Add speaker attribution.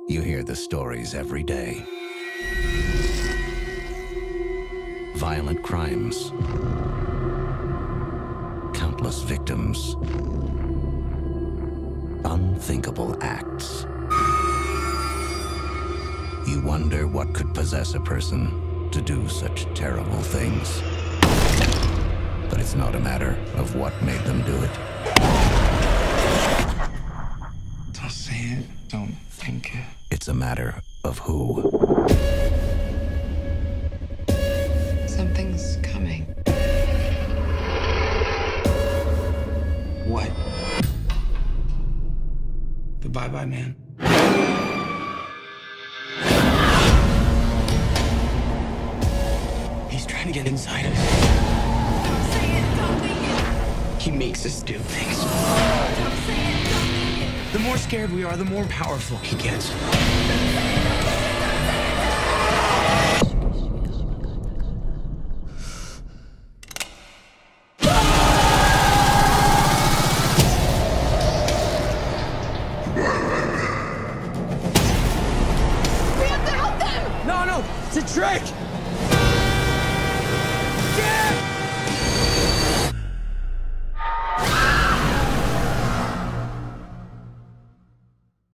Speaker 1: You hear the stories every day. Violent crimes. Countless victims. Unthinkable acts. You wonder what could possess a person to do such terrible things. But it's not a matter of what made them do it.
Speaker 2: Don't say it. Don't think it.
Speaker 1: It's a matter of who.
Speaker 3: Something's coming.
Speaker 2: What? The bye-bye man. He's trying to get inside us.
Speaker 3: Don't say it, don't think it.
Speaker 2: He makes us do things.
Speaker 3: Don't say it, don't think it.
Speaker 2: The more scared we are, the more powerful he gets.
Speaker 3: We have to help them!
Speaker 2: No, it's a trick!